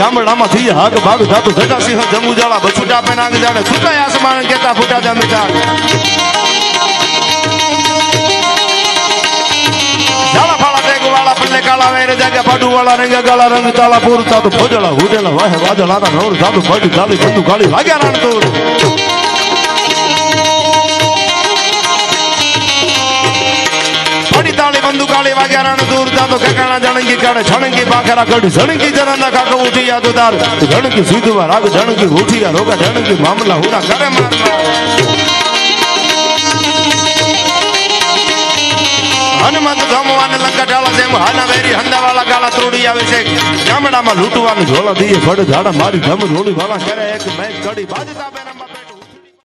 ગામડામાં થઈ હાગ ભાગ જાતો જટા સિંહ જંગુ જાળા બછુટા પે નાગ જાણે છૂટાય આસમાન કેતા ફૂટા જા મીઠા જાળા ફાળા ટેગ વાળા પલ્લે કાળા વેરે જાગ્યા પાડુ વાળા રંગા ગાળા રંગ તાળા પૂરતા તો ભોજળા હુડેલા વાહે વાદળા ના નોર જાદુ પડી જાલી બંદુ ગાળી વાગ્યા રાણ તોડ તાળી બંદુ કાળી વાગ્યા રાણ દૂર જાતો કકાણા જણંગી કાઢે છણંગી બાખરા કઢી જણંગી જનના કાકો ઉઠી યા તો તાર જણંગી સીધું રાગ જણંગી ઉઠી યા રોગા જણંગી મામલા હુડા કરે મારવા હનુમંત ધમવાને લંકાટાળા જેમ હાના વેરી હંદાવાળા ગાળા તોડી આવે છે ગામડામાં લૂંટવાનું ઝોલા દઈએ ફડ ઝાડા મારી ધમ રોડી વાળા કરે એક મેચ કડી બાજતા બેના